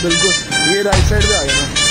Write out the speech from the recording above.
बिल्कुल, ये right side पे आ गया ना।